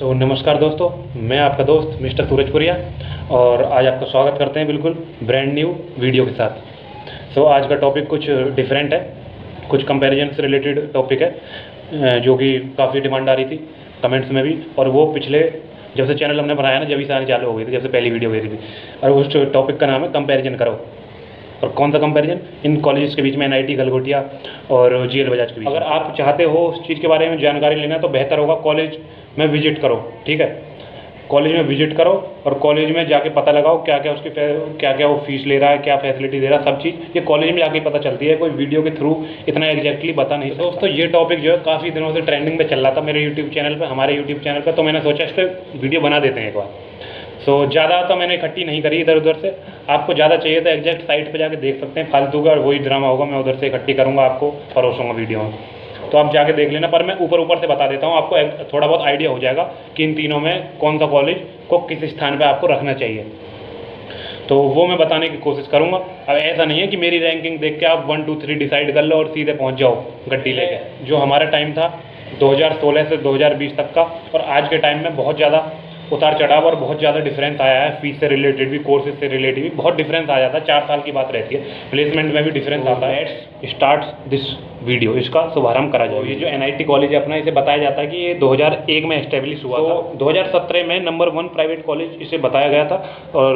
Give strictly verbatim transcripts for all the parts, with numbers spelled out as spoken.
सो so, नमस्कार दोस्तों, मैं आपका दोस्त मिस्टर सूरजपुरिया और आज आपका स्वागत करते हैं बिल्कुल ब्रांड न्यू वीडियो के साथ। सो so, आज का टॉपिक कुछ डिफरेंट है, कुछ कंपैरिजन से रिलेटेड टॉपिक है जो कि काफ़ी डिमांड आ रही थी कमेंट्स में भी, और वो पिछले जब से चैनल हमने बनाया ना जब से आने चालू हो गई थी, जब से पहली वीडियो गई थी। और उस टॉपिक का नाम है कंपैरिजन करो। और कौन सा कंपैरिजन? इन कॉलेजेस के बीच में, एन आई टी गलगोटिया और जी एल बजाज के बीच। अगर आप चाहते हो उस चीज़ के बारे में जानकारी लेना तो बेहतर होगा कॉलेज में विजिट करो। ठीक है, कॉलेज में विजिट करो और कॉलेज में जाके पता लगाओ क्या क्या उसकी क्या क्या वो फीस ले रहा है, क्या फैसिलिटी दे रहा है, सब चीज़ ये कॉलेज में जाके पता चलती है। कोई वीडियो के थ्रू इतना एग्जैक्टली बता नहीं सकता। दोस्तों ये टॉपिक जो है काफ़ी दिनों से ट्रेंडिंग पे चल रहा था मेरे यूट्यूब चैनल पर, हमारे यूट्यूब चैनल पर, तो मैंने सोचा इस पर वीडियो बना देते हैं एक बार। सो so, ज़्यादा तो मैंने इकट्ठी नहीं करी इधर उधर से। आपको ज़्यादा चाहिए तो एग्जैक्ट साइट पे जाके देख सकते हैं, फालतू का वही ड्रामा होगा, मैं उधर से इकट्ठी करूँगा, आपको परोसूँगा वीडियो में, तो आप जाके देख लेना। पर मैं ऊपर ऊपर से बता देता हूँ, आपको थोड़ा बहुत आइडिया हो जाएगा कि इन तीनों में कौन सा कॉलेज को किस स्थान पर आपको रखना चाहिए, तो वो मैं बताने की कोशिश करूँगा। अब ऐसा नहीं है कि मेरी रैंकिंग देख के आप वन टू थ्री डिसाइड कर लो और सीधे पहुँच जाओ गड्डी लेके। जो हमारा टाइम था दो हज़ार सोलह से दो हज़ार बीस तक का, और आज के टाइम में बहुत ज़्यादा उतार चढ़ाव और बहुत ज़्यादा डिफरेंस आया है। फीस से रिलेटेड भी, कोर्सेज से रिलेटेड भी बहुत डिफरेंस आ जाता है। चार साल की बात रहती है, प्लेसमेंट में भी डिफरेंस आता है। लेट्स स्टार्ट दिस वीडियो, इसका शुभारंभ करा जाए। ये जो एन आई टी कॉलेज है अपना, इसे बताया जाता है कि ये दो हज़ार एक में एस्टेब्लिश हुआ था। दो हज़ार सत्रह में नंबर वन प्राइवेट कॉलेज इसे बताया गया था,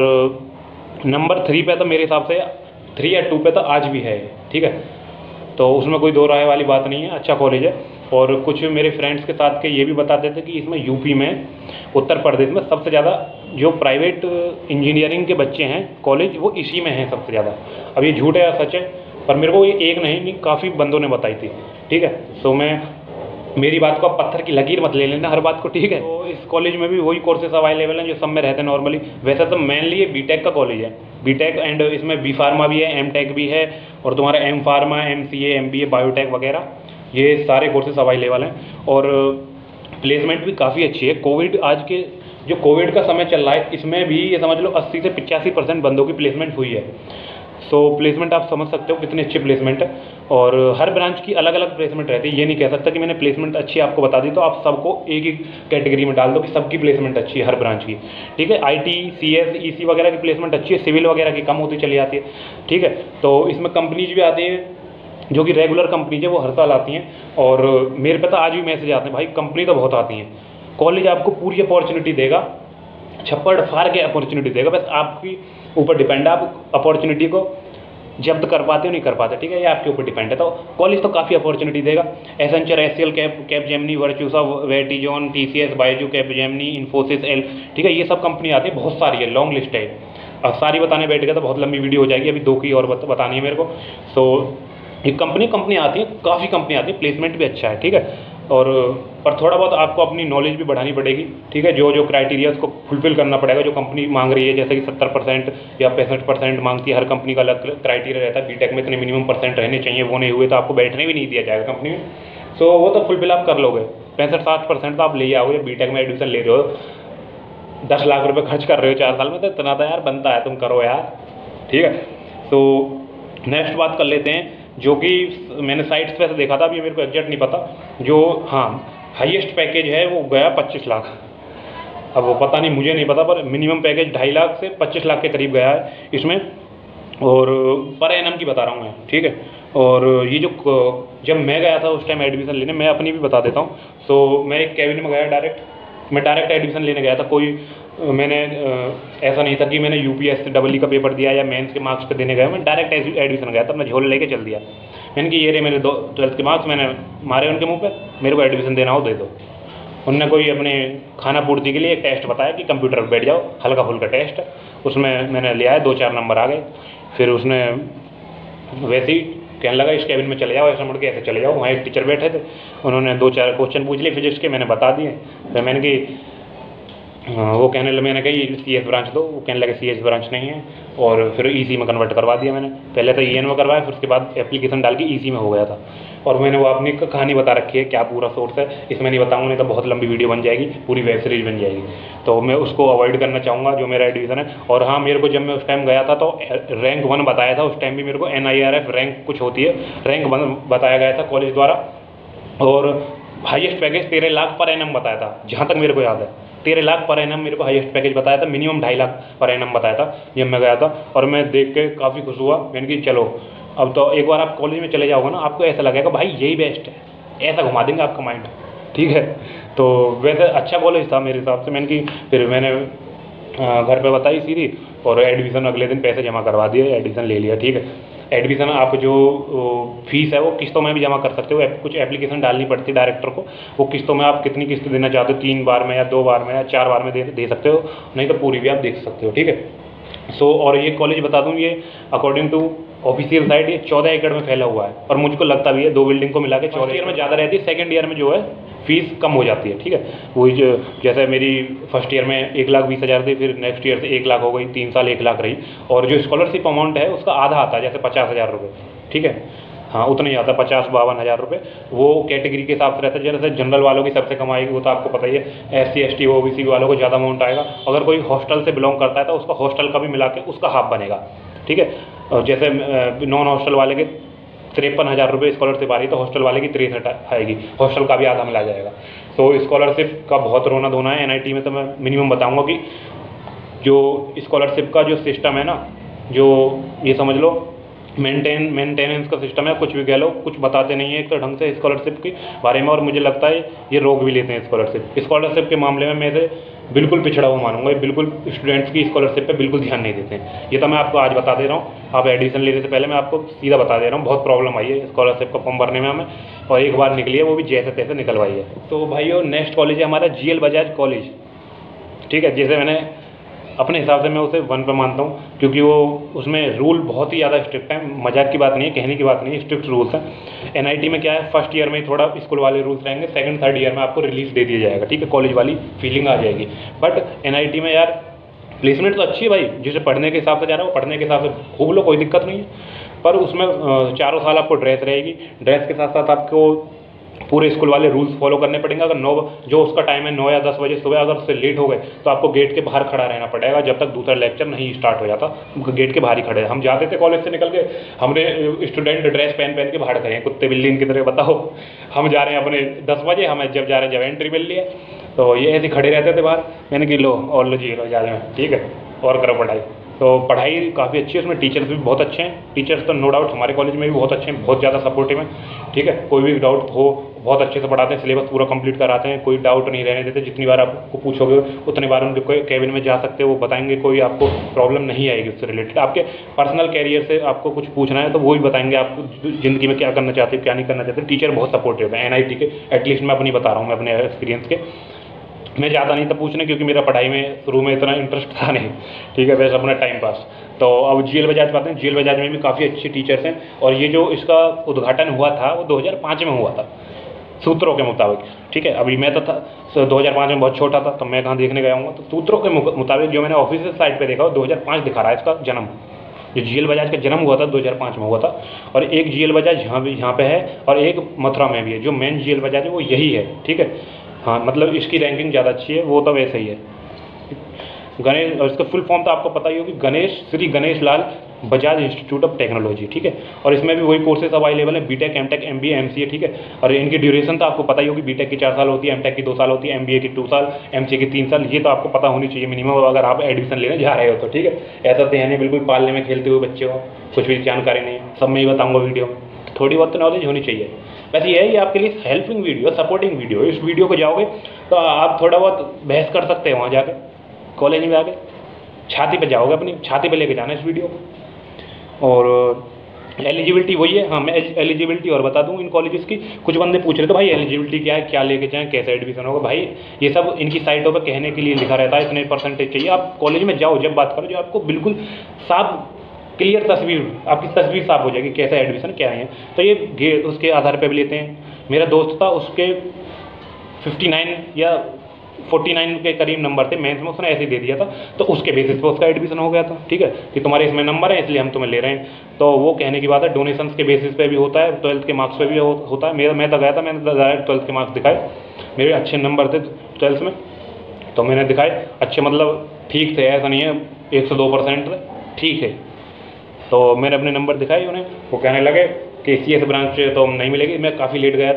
और नंबर थ्री पे तो मेरे हिसाब से थ्री या टू पे तो आज भी है। ठीक है, तो उसमें कोई दो राय वाली बात नहीं है, अच्छा कॉलेज है। और कुछ मेरे फ्रेंड्स के साथ के ये भी बताते थे कि इसमें यूपी में, उत्तर प्रदेश में सबसे ज़्यादा जो प्राइवेट इंजीनियरिंग के बच्चे हैं कॉलेज, वो इसी में हैं सबसे ज़्यादा। अब ये झूठ है या सच है, पर मेरे को ये एक नहीं नहीं काफ़ी बंदों ने बताई थी। ठीक है, सो मैं मेरी बात को आप पत्थर की लकीर मत ले लेना हर बात को। ठीक है, तो इस कॉलेज में भी वही कोर्सेज अवेलेबल हैं जो सब में रहते हैं नॉर्मली। वैसे तो मेनली ये बी टेक का कॉलेज है, बी टेक, एंड इसमें बी फार्मा भी है, एम टेक भी है, और तुम्हारा M pharma, M C A, M B A, biotech वगैरह, ये सारे कोर्सेज अवेलेबल हैं। और प्लेसमेंट भी काफ़ी अच्छी है। कोविड, आज के जो कोविड का समय चल रहा है, इसमें भी ये समझ लो अस्सी से पचासी परसेंट बंदों की प्लेसमेंट हुई है। सो so, प्लेसमेंट आप समझ सकते हो कितनी अच्छी प्लेसमेंट है, और हर ब्रांच की अलग अलग प्लेसमेंट रहती है। ये नहीं कह सकता कि मैंने प्लेसमेंट अच्छी आपको बता दी तो आप सबको एक ही कैटेगरी में डाल दो कि सबकी प्लेसमेंट अच्छी है हर ब्रांच की। ठीक है, आई टी, सी एस, ई सी वगैरह की प्लेसमेंट अच्छी है, सिविल वगैरह की कम होती चली जाती है। ठीक है, तो इसमें कंपनीज भी आती है जो कि रेगुलर कंपनीज है, वो हर साल आती हैं। और मेरे पे तो आज भी मैसेज आते हैं, भाई कंपनी तो बहुत आती हैं, कॉलेज आपको पूरी अपॉर्चुनिटी देगा, छप्पड़ फाड़ के अपॉर्चुनिटी देगा, बस आपकी ऊपर डिपेंड है आप अपॉर्चुनिटी को जब्त कर पाते हो नहीं कर पाते। ठीक है, ये आपके ऊपर डिपेंड है। तो कॉलेज तो काफ़ी अपॉर्चुनिटी देगा। Accenture, S C L, Cap Cap Gemini, Virtusa, Verizon, T C S, Byju, Cap Gemini, Infosys, L, ठीक है, ये सब कंपनी आती है, बहुत सारी है, लॉन्ग लिस्ट है। अब सारी बताने बैठ गया तो बहुत लंबी वीडियो हो जाएगी, अभी दो की और बतानी है मेरे को। सो ये कंपनी कंपनी आती है, काफ़ी कंपनी आती है, प्लेसमेंट भी अच्छा है। ठीक है, और पर थोड़ा बहुत आपको अपनी नॉलेज भी बढ़ानी पड़ेगी। ठीक है, जो जो क्राइटेरिया उसको फुलफिल करना पड़ेगा जो कंपनी मांग रही है, जैसे कि सत्तर परसेंट या पैंसठ परसेंट मांगती है, हर कंपनी का अलग क्राइटेरिया रहता है। बीटेक में इतने मिनिमम परसेंट रहने चाहिए, वो नहीं हुए तो आपको बैठने भी नहीं दिया जाएगा कंपनी में। सो वो तो फुलफिल आप कर लोगे, पैंसठ साठ परसेंट तो आप ले आओगे। बीटेक में एडमिशन ले रहे हो, दस लाख रुपये खर्च कर रहे हो चार साल में, तो इतना तो यार बनता है, तुम करो यार। ठीक है, तो नेक्स्ट बात कर लेते हैं, जो कि मैंने साइट्स पे से देखा था, अभी मेरे को एग्जैक्ट नहीं पता, जो हाँ हाईएस्ट पैकेज है वो गया पच्चीस लाख। अब वो पता नहीं, मुझे नहीं पता, पर मिनिमम पैकेज ढाई लाख से पच्चीस लाख के करीब गया है इसमें, और पर एनम की बता रहा हूँ मैं। ठीक है, और ये जो जब मैं गया था उस टाइम एडमिशन लेने, मैं अपनी भी बता देता हूँ। सो मैं एक कैबिन में गया डायरेक्ट, मैं डायरेक्ट एडमिशन लेने गया था। कोई मैंने ऐसा नहीं था कि मैंने यूपीएससी डबल ई का पेपर दिया या मेंस के मार्क्स पे देने गया, मैं डायरेक्ट एडमिशन गया था, मैं झोले लेके चल दिया। मैंने कि ये रे मेरे दो ट्वेल्थ के मार्क्स, मैंने मारे उनके मुंह पे, मेरे को एडमिशन देना हो दे दो। उनने कोई अपने खाना पूर्ति के लिए एक टेस्ट बताया कि कंप्यूटर पर बैठ जाओ, हल्का फुल्का टेस्ट, उसमें मैंने लिया है, दो चार नंबर आ गए। फिर उसने वैसे ही कहने लगा इस कैबिन में चले जाओ, ऐसे मुड़ के ऐसे चले जाओ। वहाँ एक टीचर बैठे थे, उन्होंने दो चार क्वेश्चन पूछ लिए फिजिक्स के, मैंने बता दिए। फिर मैंने कि वो कहने लगे, मैंने कही सी एस ब्रांच दो, वो कहने लगे सी एस ब्रांच नहीं है, और फिर ई सी में कन्वर्ट करवा दिया मैंने। पहले तो ई एन में करवाया, फिर उसके बाद एप्लीकेशन डाल के ई सी में हो गया था। और मैंने वो अपनी कहानी बता रखी है, क्या पूरा सोर्स है, इसमें नहीं बताऊँगा, नहीं तो बहुत लंबी वीडियो बन जाएगी, पूरी वेब सीरीज बन जाएगी, तो मैं उसको अवॉइड करना चाहूँगा जो मेरा एडमिशन है। और हाँ, मेरे को जब मैं उस टाइम गया था तो रैंक वन बताया था, उस टाइम भी मेरे को N I R F rank कुछ होती है, रैंक वन बताया गया था कॉलेज द्वारा। और हाईएस्ट पैकेज तेरह लाख पर एनम बताया था, जहाँ तक मेरे को याद है तेरह लाख पर एनम मेरे को हाईएस्ट पैकेज बताया था, मिनिमम ढाई लाख पर एनम बताया था जब मैं गया था। और मैं देख के काफ़ी खुश हुआ, मैंने कि चलो अब तो एक बार आप कॉलेज में चले जाओगे ना, आपको ऐसा लगेगा भाई यही बेस्ट है, ऐसा घुमा देंगे आपका माइंड, ठीक है। तो वैसे अच्छा कॉलेज था मेरे हिसाब से। मैंने कि फिर मैंने घर पे बताई सीधी, और एडमिशन अगले दिन पैसे जमा करवा दिए, एडमिशन ले लिया, ठीक है। एडमिशन आप जो फीस है वो किस्तों में भी जमा कर सकते हो, कुछ एप्लीकेशन डालनी पड़ती है डायरेक्टर को, वो किस्तों में आप कितनी किस्त देना चाहते हो, तीन बार में या दो बार में या चार बार में दे दे सकते हो, नहीं तो पूरी भी आप देख सकते हो, ठीक है। सो so, और ये कॉलेज बता दूँ, ये अकॉर्डिंग टू ऑफिशियल साइट ये चौदह एकड़ में फैला हुआ है, और मुझको लगता भी है दो बिल्डिंग को मिला के चौदह ईयर में ज़्यादा रहती है, सेकंड ईयर में जो है फीस कम हो जाती है, ठीक है। वही जो जैसे मेरी फर्स्ट ईयर में एक लाख बीस हज़ार थी, फिर नेक्स्ट ईयर से एक लाख हो गई, तीन साल एक लाख रही। और जो स्कॉलरशिप अमाउंट है उसका आधा आता है, जैसे पचास हज़ार रुपये, ठीक है, हाँ उतना ही आता है, पचास बावन हज़ार रुपये। वो कैटेगरी के हिसाब से रहता है, जैसे जनरल वालों की सबसे कम आएगी, वो तो आपको पता ही है। S C S T O B C वालों को ज़्यादा अमाउंट आएगा। अगर कोई हॉस्टल से बिलोंग करता है तो उसका हॉस्टल का भी मिला के उसका हाफ बनेगा, ठीक है। और जैसे नॉन हॉस्टल वाले के तिरपन हज़ार रुपये स्कॉलरशिप आ रही है, तो हॉस्टल वाले की तिरसठ आएगी, हॉस्टल का भी आधा मिला जाएगा। तो स्कॉलरशिप का बहुत रोना धोना है। एन आई टी में तो मैं मिनिमम बताऊँगा कि जो स्कॉलरशिप का जो सिस्टम है ना, जो ये समझ लो मेंटेन मेंटेनेंस का सिस्टम है, कुछ भी कह लो, कुछ बताते नहीं है एक तो ढंग से स्कॉलरशिप के बारे में, और मुझे लगता है ये रोक भी लेते हैं स्कॉलरशिप। स्कॉलरशिप के मामले में मैं से बिल्कुल पिछड़ा हुआ मानूंगा, बिल्कुल स्टूडेंट्स की स्कॉलरशिप पे बिल्कुल ध्यान नहीं देते हैं। ये तो मैं आपको आज बता दे रहा हूँ, आप एडमिशन लेने से पहले मैं आपको सीधा बता दे रहा हूँ, बहुत प्रॉब्लम आई है स्कॉलरशिप का फॉर्म भरने में हमें, और एक बार निकली है वो भी जैसे तैसे निकलवाई है। तो भाइयों नेक्स्ट कॉलेज है हमारा जी एल बजाज कॉलेज, ठीक है। जैसे मैंने अपने हिसाब से मैं उसे वन पे मानता हूँ, क्योंकि वो उसमें रूल बहुत ही ज़्यादा स्ट्रिक्ट है, मजाक की बात नहीं है, कहने की बात नहीं है, स्ट्रिक्ट रूल्स हैं। एन आई टी में क्या है, फर्स्ट ईयर में थोड़ा स्कूल वाले रूल्स रहेंगे, सेकंड थर्ड ईयर में आपको रिलीफ दे दिया जाएगा, ठीक है, कॉलेज वाली फीलिंग आ जाएगी। बट एन आई टी में यार प्लेसमेंट तो अच्छी है भाई, जिसे पढ़ने के हिसाब से जा रहा है वो पढ़ने के हिसाब से खूब लो, कोई दिक्कत नहीं है। पर उसमें चारों साल आपको ड्रेस रहेगी, ड्रेस के साथ साथ आपको पूरे स्कूल वाले रूल्स फॉलो करने पड़ेंगे। अगर नौ जो उसका टाइम है नौ या दस बजे सुबह, अगर उससे लेट हो गए तो आपको गेट के बाहर खड़ा रहना पड़ेगा जब तक दूसरा लेक्चर नहीं स्टार्ट हो जाता, गेट के बाहर ही खड़े। हम जाते थे कॉलेज से निकल के, हमने स्टूडेंट ड्रेस पहन पहन के बाहर खड़े हैं कुत्ते बिल्ली की तरह, बताओ हम जा रहे हैं अपने दस बजे, हमें जब जा रहे हैं जब एंट्री मिल लिया, तो ये ऐसे खड़े रहते थे बाहर। मैंने कि लो और लो जी लो जा रहे हैं, ठीक है, और करो पढ़ाई। तो पढ़ाई काफ़ी अच्छी है, उसमें टीचर्स भी बहुत अच्छे हैं। टीचर्स तो नो डाउट हमारे कॉलेज में भी बहुत अच्छे हैं, बहुत ज़्यादा सपोर्टिव हैं, ठीक है। कोई भी डाउट हो बहुत अच्छे से पढ़ाते हैं, सिलेबस पूरा कंप्लीट कराते हैं, कोई डाउट नहीं रहने देते। जितनी बार आपको पूछोगे उतनी बार उनके कैबिन में जा सकते हो, वो बताएंगे, कोई आपको प्रॉब्लम नहीं आएगी उससे रिलेटेड। आपके पर्सनल कैरियर से आपको कुछ पूछना है तो वो भी बताएंगे आपको ज़िंदगी में क्या करना चाहते हो क्या नहीं करना चाहते। टीचर बहुत सपोर्टिव है एन आई टी के, एटलीस्ट मैं अपनी बता रहा हूँ, मैं अपने एक्सपीरियंस के। मैं ज़्यादा नहीं था पूछने, क्योंकि मेरा पढ़ाई में शुरू में इतना इंटरेस्ट था नहीं, ठीक है, वैसे अपना टाइम पास। तो अब जी एल बजाज पाते हैं, जी एल बजाज में भी काफ़ी अच्छी टीचर्स हैं। और ये जो इसका उद्घाटन हुआ था वो दो हज़ार पाँच में हुआ था सूत्रों के मुताबिक, ठीक है। अभी मैं तो था दो हज़ार पाँच में बहुत छोटा था, तो मैं कहाँ देखने गया हूँ, तो सूत्रों के मुताबिक जो मैंने ऑफिशियल साइट पे देखा वो दो हज़ार पाँच दिखा रहा है इसका जन्म। जो जी एल बजाज का जन्म हुआ था दो हज़ार पाँच में हुआ था। और एक जी एल बजाज यहाँ भी यहाँ पे है, और एक मथुरा में भी है। जो मेन जी एल बजाज है वो यही है, ठीक है। हाँ मतलब इसकी रैंकिंग ज़्यादा अच्छी है, वो तो वैसे ही है। गणेश, और इसका फुल फॉर्म तो आपको पता ही होगी, Ganesh Shri Ganesh Lal Bajaj institute of technology, ठीक है। और इसमें भी वही कोर्सेज अवेलेबल है, बीटेक, एमटेक, एमबीए, एमसीए, ठीक है। और इनकी ड्यूरेशन तो आपको पता ही होगी, बीटेक की चार साल होती है, एमटेक की दो साल होती है, एमबीए की टू साल, एमसीए की तीन साल। ये तो आपको पता होनी चाहिए मिनिमम, अगर आप एडमिशन लेने जा रहे हो तो, ठीक है। ऐसा तो है नहीं बिल्कुल पालने में खेलते हुए बच्चे हो, कुछ भी जानकारी नहीं है, सब मैं ही बताऊँगा वीडियो में, थोड़ी बहुत तो नॉलेज होनी चाहिए। वैसे ये है ये आपके लिए हेल्पिंग वीडियो, सपोर्टिंग वीडियो। इस वीडियो को जाओगे तो आप थोड़ा बहुत बहस कर सकते हैं वहाँ जाके, कॉलेज में आके छाती पे जाओगे, अपनी छाती पे लेके जाना इस वीडियो को। और एलिजिबिलिटी वही है, हाँ मैं एलिजिबिलिटी और बता दूँ इन कॉलेजेस की। कुछ बंदे पूछ रहे थे भाई एलिजिबिलिटी क्या है, क्या लेके जाएँ, कैसे एडमिशन होगा। भाई ये सब इनकी साइटों पर कहने के लिए लिखा रहता है, इतने परसेंटेज चाहिए। आप कॉलेज में जाओ, जब बात करो, जो आपको बिल्कुल साफ क्लियर तस्वीर, आपकी तस्वीर साफ हो जाएगी कैसा एडमिशन क्या है। तो ये गे उसके आधार पे भी लेते हैं। मेरा दोस्त था, उसके उनसठ या उनचास के करीब नंबर थे मेंस में, उसने ऐसे ही दे दिया था, तो उसके बेसिस पे उसका एडमिशन हो गया था, ठीक है, कि तुम्हारे इसमें नंबर है इसलिए हम तुम्हें ले रहे हैं। तो वो कहने की बात है, डोनेशंस के बेसिस पे भी होता है, ट्वेल्थ के मार्क्स पे भी हो, होता है। मेरा मैं तो गया था, मैंने डायरेक्ट ट्वेल्थ के मार्क्स दिखाए, मेरे अच्छे नंबर थे ट्वेल्थ में, तो मैंने दिखाए अच्छे, मतलब ठीक थे, ऐसा नहीं है एक सौ दो परसेंट ठीक है। तो मैंने अपने नंबर दिखाए उन्हें, वो कहने लगे कि सी एस ब्रांच तो नहीं मिलेगी। मैं काफ़ी लेट गया था,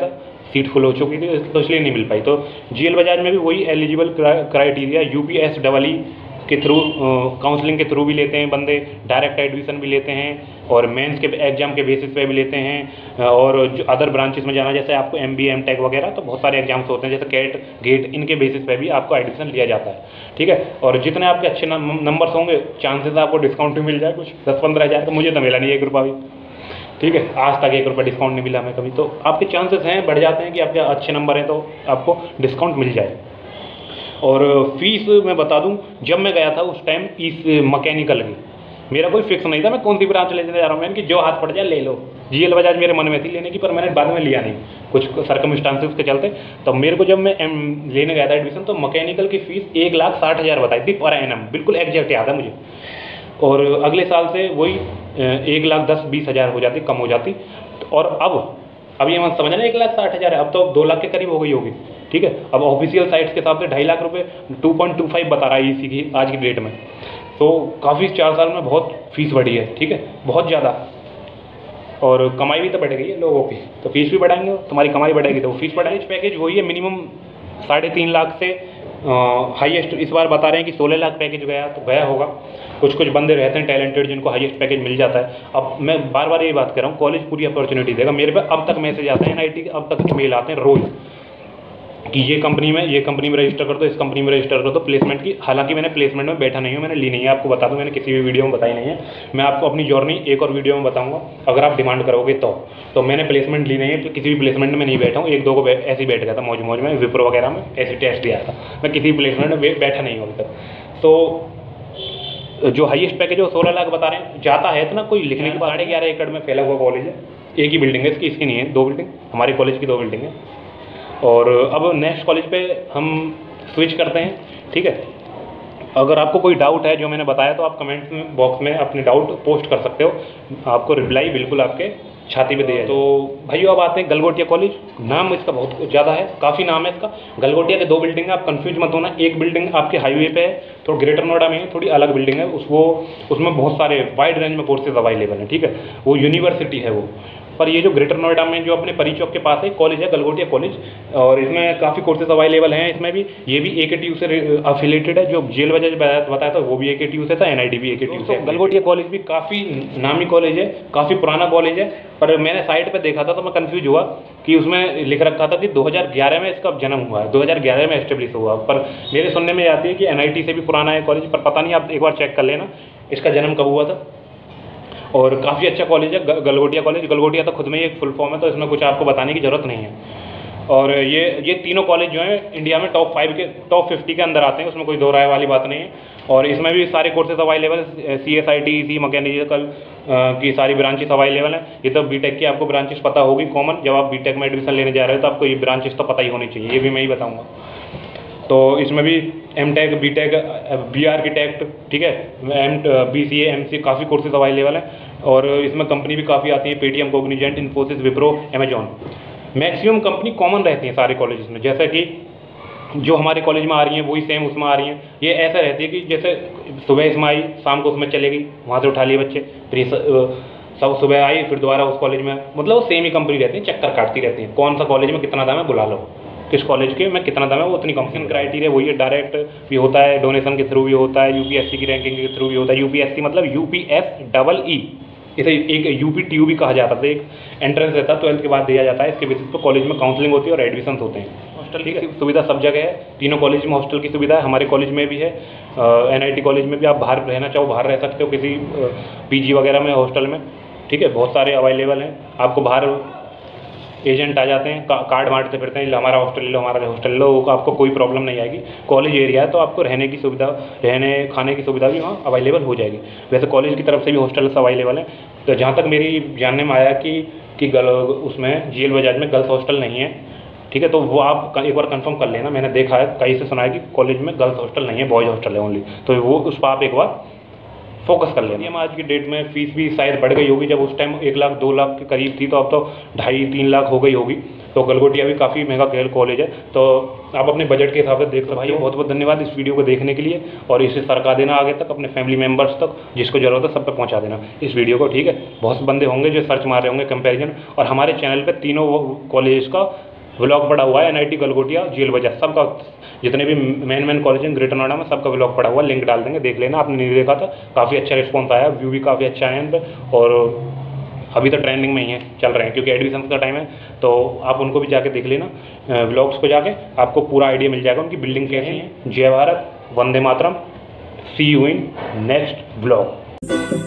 सीट फुल हो चुकी थी, तो इसलिए नहीं मिल पाई। तो जीएल बजाज में भी वही eligible criteria UPS double E के थ्रू, काउंसलिंग के थ्रू भी लेते हैं बंदे, डायरेक्ट एडमिशन भी लेते हैं और मेंस के एग्जाम के बेसिस पे भी लेते हैं। और जो अदर ब्रांचेस में जाना, जैसे आपको एम बी एम टेक वगैरह, तो बहुत सारे एग्जाम्स होते हैं, जैसे कैट गेट, इनके बेसिस पे भी आपको एडमिशन लिया जाता है, ठीक है। और जितने आपके अच्छे नंबर्स होंगे, चांसेस आपको डिस्काउंट भी मिल जाए, कुछ दस पंद्रह हज़ार। तो मुझे तो मिला नहीं एक रुपया भी, ठीक है, आज तक एक रुपया डिस्काउंट नहीं मिला हमें कभी। तो आपके चांसेस हैं, बढ़ जाते हैं कि आपके अच्छे नंबर हैं तो आपको डिस्काउंट मिल जाए। और फीस मैं बता दूं, जब मैं गया था उस टाइम इस मैकेनिकल की मेरा कोई फिक्स नहीं था मैं कौन सी ब्रांच लेने जा रहा हूँ, मैंने कि जो हाथ पड़ जाए ले लो। जीएल बजाज मेरे मन में थी लेने की, पर मैंने बाद में लिया नहीं, कुछ सर्कमस्टांसेस के चलते। तो मेरे को जब मैं एम लेने गया था एडमिशन, तो मैकेनिकल की फ़ीस एक लाख साठ हज़ार बताई थी पर एनम, बिल्कुल एग्जैक्ट याद है मुझे। और अगले साल से वही एक लाख दस बीस हज़ार हो जाती, कम हो जाती। और अब अब ये मत समझना एक लाख साठ हज़ार है, अब तो दो लाख के करीब हो गई होगी, ठीक है। अब ऑफिशियल साइट्स के हिसाब से ढाई लाख रुपए टू पॉइंट टू फाइव बता रहा है इसी की आज की डेट में। तो काफ़ी चार साल में बहुत फीस बढ़ी है, ठीक है, बहुत ज़्यादा। और कमाई भी तो बढ़ गई है लोगों की, तो फीस भी बढ़ाएंगे, तुम्हारी कमाई बढ़ेगी तो फीस बढ़ाएंगे। पैकेज वही है, मिनिमम साढ़े तीन लाख से हाईएस्ट इस बार बता रहे हैं कि सोलह लाख पैकेज गया, तो गया होगा। कुछ कुछ बंदे रहते हैं टैलेंटेड जिनको हाईएस्ट पैकेज मिल जाता है। अब मैं बार बार ये बात कर रहा हूँ, कॉलेज पूरी अपॉर्चुनिटी देगा। मेरे पे अब तक मैसेज आते हैं एनआईटी के, अब तक मेल आते हैं रोज़ कि ये कंपनी में ये कंपनी में रजिस्टर कर दो, इस कंपनी में रजिस्टर कर दो प्लेसमेंट की। हालांकि मैंने प्लेसमेंट में बैठा नहीं हूँ, मैंने ली नहीं है, आपको बता दूँ, मैंने किसी भी वीडियो में बताई नहीं है। मैं आपको अपनी जर्नी एक और वीडियो में बताऊँगा, अगर आप डिमांड करोगे तो तो मैंने प्लेसमेंट ली नहीं है, तो किसी भी प्लेसमेंट में नहीं बैठा हूँ। एक दो को ऐसे ही बैठ गया था मौज मौज में, विप्रो वगैरह में ऐसे टेस्ट दिया था, मैं किसी प्लेसमेंट में बैठा नहीं हूँ अभी तक। तो जो हाईएस्ट पैकेज है वो सोलह लाख बता रहे हैं, जाता है इतना कोई लिखने के बाद। साढ़े ग्यारह एकड़ में फैला हुआ कॉलेज है, एक ही बिल्डिंग है इसकी, इसकी नहीं है, दो बिल्डिंग, हमारे कॉलेज की दो बिल्डिंग है। और अब नेक्स्ट कॉलेज पे हम स्विच करते हैं, ठीक है। अगर आपको कोई डाउट है जो मैंने बताया, तो आप कमेंट में बॉक्स में अपने डाउट पोस्ट कर सकते हो, आपको रिप्लाई बिल्कुल आपके छाती पे दिया। तो भाइयों अब आते हैं गलगोटिया कॉलेज। नाम इसका बहुत ज़्यादा है, काफ़ी नाम है इसका। गलगोटिया के दो बिल्डिंग है, आप कंफ्यूज मत होना। एक बिल्डिंग आपके हाईवे पे है, तो ग्रेटर नोएडा में है, थोड़ी अलग बिल्डिंग है, उस वो उसमें बहुत सारे वाइड रेंज में कोर्सेज अवेलेबल हैं, ठीक है, वो यूनिवर्सिटी है वो। पर ये जो ग्रेटर नोएडा में जो अपने परी चौक के पास है कॉलेज है, गलगोटिया कॉलेज, और इसमें काफ़ी कोर्सेज अवेलेबल हैं। इसमें भी ये भी ए के टी यू से अफिलेटेड है, जो जीएल बजाज बताया था वो भी ए के टी यू से था, एनआईटी भी ए के टी यू से। गलगोटिया कॉलेज भी काफ़ी नामी कॉलेज है, काफ़ी पुराना कॉलेज है। पर मैंने साइट पे देखा था तो मैं कंफ्यूज हुआ कि उसमें लिख रखा था कि दो हज़ार ग्यारह में इसका जन्म हुआ है, दो हज़ार ग्यारह में एस्टेब्लिश हुआ। पर मेरे सुनने में आती है कि एनआईटी से भी पुराना है कॉलेज, पर पता नहीं, आप एक बार चेक कर लेना इसका जन्म कब हुआ था। और काफ़ी अच्छा कॉलेज है गलगोटिया कॉलेज। गलगोटिया तो खुद में ही एक फुल फॉर्म है, तो इसमें कुछ आपको बताने की ज़रूरत नहीं है। और ये ये तीनों कॉलेज जो हैं इंडिया में टॉप फाइव के टॉप फिफ्टी के अंदर आते हैं, उसमें कोई दो राय वाली बात नहीं है। और इसमें भी सारे courses available, C S I T C mechanical की सारी ब्रांचेस अवेलेबल हैं। ये तो बीटेक की आपको ब्रांचेस पता होगी कॉमन, जब आप बीटेक में एडमिशन लेने जा रहे हो तो आपको ये ब्रांचेस तो पता ही होनी चाहिए, ये भी मैं ही बताऊँगा। तो इसमें भी M tech, B tech, B architect, ठीक है, M B C A, M C, काफ़ी कोर्सेज अवेलेबल हैं। और इसमें कंपनी भी काफ़ी आती है, Paytm, Cognizant, Infosys, Wipro, Amazon. Maximum company common रहती हैं सारे कॉलेजेस में, जैसे कि जो हमारे कॉलेज में आ रही हैं वही सेम उसमें आ रही हैं। ये ऐसा रहती है कि जैसे सुबह इसमें आई, शाम को उसमें चलेगी, वहाँ से उठा लिए बच्चे, फिर सब सुबह आई, फिर दोबारा उस कॉलेज में, मतलब वो सेम ही कंपनी रहती है, चक्कर काटती रहती हैं। कौन सा कॉलेज में कितना दाम है बुला लो, किस कॉलेज के में कितना दाम है वो उतनी कंपनी। क्राइटेरिया वही है, डायरेक्ट भी होता है, डोनेशन के थ्रू भी होता है, यूपीएससी की रैंकिंग के थ्रू भी होता है। यूपीएससी मतलब यूपीएस डबल ई, इसे एक यूपी टी यू भी कहा जाता था। एक एंट्रेंस रहता है, ट्वेल्थ के बाद दिया जाता है, इसके बेसिस पर कॉलेज में काउंसलिंग होती है और एडमिशन होते हैं। हॉस्टल की सुविधा सब जगह है, तीनों कॉलेज में हॉस्टल की सुविधा है, हमारे कॉलेज में भी है। एनआईटी कॉलेज में भी आप बाहर रहना चाहो बाहर रह सकते हो, किसी पीजी वगैरह में, हॉस्टल में, ठीक है, बहुत सारे अवेलेबल हैं। आपको बाहर एजेंट आ जाते हैं, का, कार्ड बांटते फिरते हैं, हमारा हॉस्टल ले लो, हमारा हॉस्टल लो, आपको कोई प्रॉब्लम नहीं आएगी। कॉलेज एरिया है तो आपको रहने की सुविधा, रहने खाने की सुविधा भी वहाँ अवेलेबल हो जाएगी। वैसे कॉलेज की तरफ से भी हॉस्टल्स अवेलेबल हैं। तो जहाँ तक मेरी जानने में आया कि कि गल उसमें जीएल बजाज में गर्ल्स हॉस्टल नहीं है, ठीक है, तो वो आप एक बार कंफर्म कर लेना। मैंने देखा है, कहीं से सुना है कि कॉलेज में गर्ल्स हॉस्टल नहीं है, बॉयज़ हॉस्टल है ओनली, तो वो उस पर आप एक बार फोकस कर लेंगे। हम आज की डेट में फ़ीस भी शायद बढ़ गई होगी, जब उस टाइम एक लाख दो लाख के करीब थी, तो अब तो ढाई तीन लाख हो गई होगी। तो गलगोटिया भी काफ़ी महंगा खेल कॉलेज है, तो आप अपने बजट के हिसाब से देख सकते। भाई बहुत बहुत धन्यवाद इस वीडियो को देखने के लिए, और इसे सरका देना आगे तक अपने फैमिली मेम्बर्स तक, जिसको जरूरत है सब तक पहुँचा देना इस वीडियो को, ठीक है। बहुत से बंदे होंगे जो सर्च मार रहे होंगे कंपेरिजन, और हमारे चैनल पर तीनों कॉलेज का व्लॉग पड़ा हुआ है एन आई टी गलगोटिया जेल वजह सबका, जितने भी मेन मेन कॉलेज हैं ग्रेटर नोएडा में सबका व्लॉग पड़ा हुआ है, लिंक डाल देंगे, देख लेना। आपने नहीं देखा था, काफ़ी अच्छा रिस्पॉन्स आया, व्यू भी काफ़ी अच्छा है इन पर, और अभी तो ट्रेंडिंग में ही है, चल रहे हैं क्योंकि एडमिशन का टाइम है, तो आप उनको भी जाके देख लेना, व्लॉग्स को जाके आपको पूरा आइडिया मिल जाएगा उनकी बिल्डिंग कैसी है। जय भारत, वंदे मातरम, see you in next vlog.